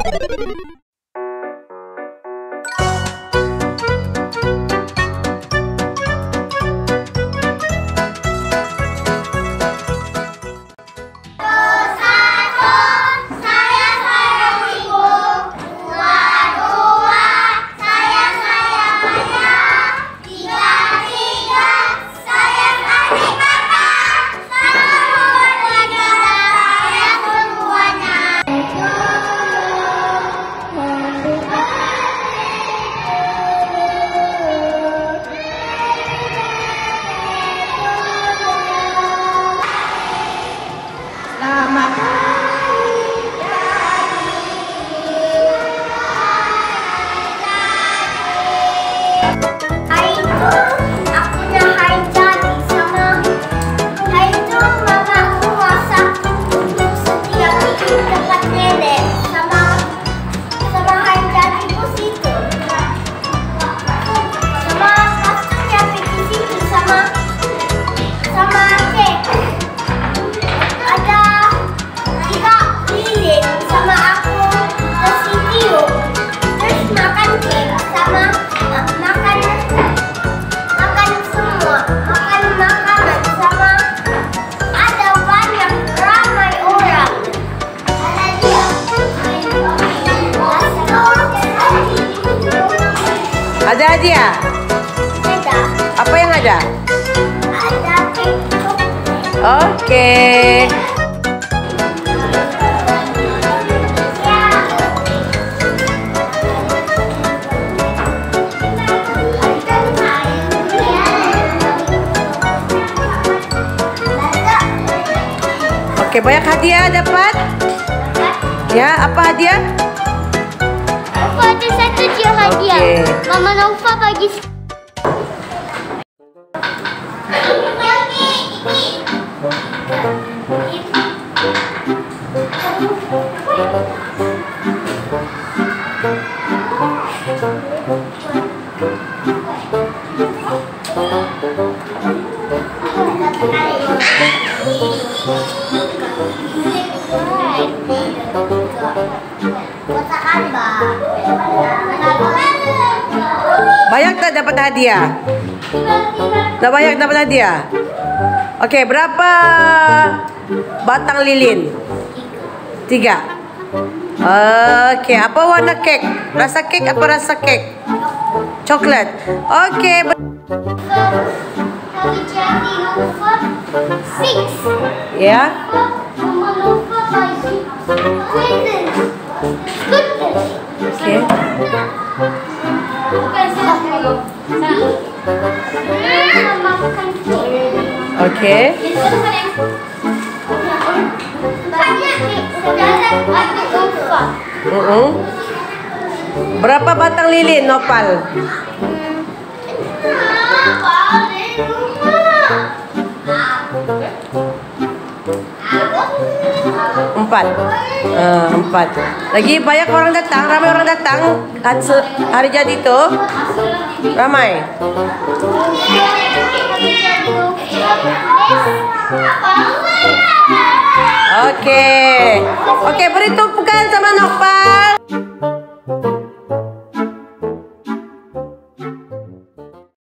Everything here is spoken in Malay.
Ada hadiah? Ada. Apa yang ada? Ada kek coklat. Oke. Oke, banyak hadiah dapat? Ya, apa hadiah? Ada satu je hadiah. Okay. Mama Naufa bagi. Banyak tak dapat hadiah? Dah banyak dapat hadiah? Okey, berapa batang lilin? 3. Okey, apa warna kek? Rasa kek apa rasa kek? Coklat. Okey. Hari jadi Naufa 6. Ya. Mama Naufa bagi. Okey. Okey. Berapa batang lilin, Nopal? 4. Lagi banyak orang datang, ramai orang datang hari jadi itu. Ramai. Okey. Okey, beri tumpukan sama Nopal.